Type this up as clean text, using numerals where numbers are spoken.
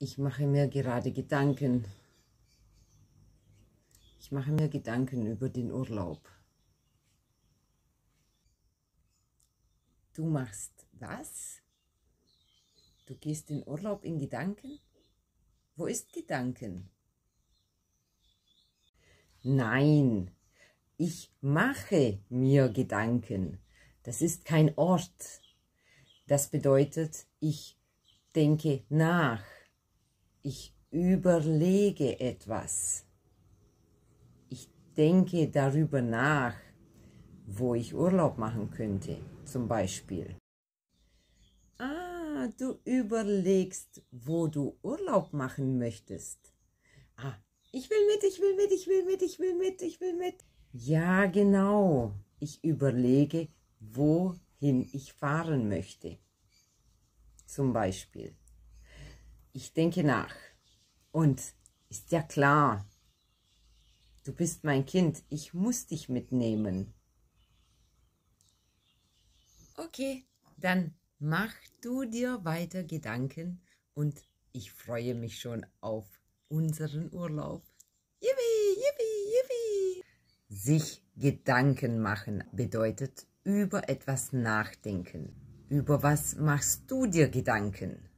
Ich mache mir gerade Gedanken. Ich mache mir Gedanken über den Urlaub. Du machst was? Du gehst in Urlaub in Gedanken? Wo ist Gedanken? Nein, ich mache mir Gedanken. Das ist kein Ort. Das bedeutet, ich denke nach. Ich überlege etwas. Ich denke darüber nach, wo ich Urlaub machen könnte, zum Beispiel. Ah, du überlegst, wo du Urlaub machen möchtest. Ah, ich will mit, ich will mit, ich will mit, ich will mit, ich will mit. Ja, genau. Ich überlege, wohin ich fahren möchte. Zum Beispiel. Ich denke nach. Und ist ja klar, du bist mein Kind, ich muss dich mitnehmen. Okay, dann mach du dir weiter Gedanken und ich freue mich schon auf unseren Urlaub. Yippie, yippie, yippie. Sich Gedanken machen bedeutet über etwas nachdenken. Über was machst du dir Gedanken?